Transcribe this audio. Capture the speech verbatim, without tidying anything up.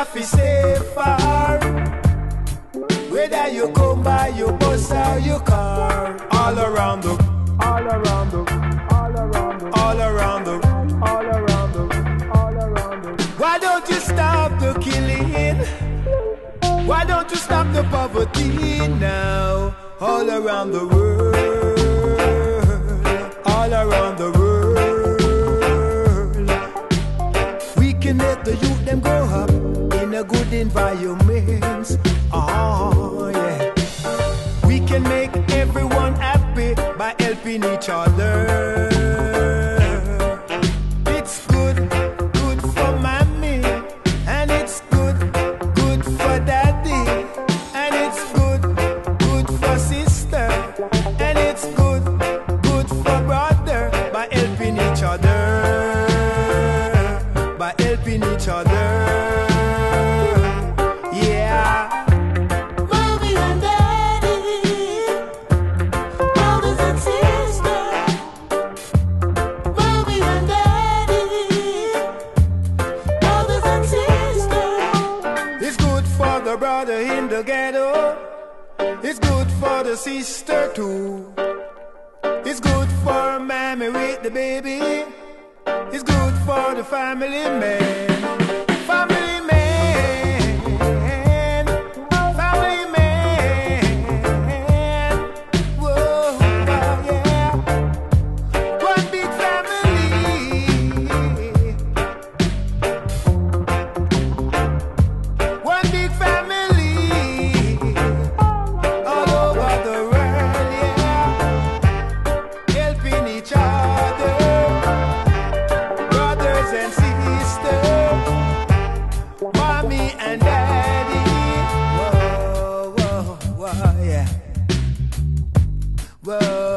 have to stay far. Whether you come by your bus or your car, all around the, all around the, all around the, all around the, all around the, all around the. Why don't you stop the killing? Why don't you stop the poverty now? All around the world, all around the world. We can let the youth them grow up in a good environment. Oh yeah. We can make everyone happy by helping each other. It's good, good for mommy, and it's good, good for daddy, and it's good, good for sister, and it's good, good for brother by helping each other, by helping each other. In the ghetto, it's good for the sister too. It's good for mommy with the baby. It's good for the family man. Family man, family man. Whoa, yeah. One big family. One big family. Whoa.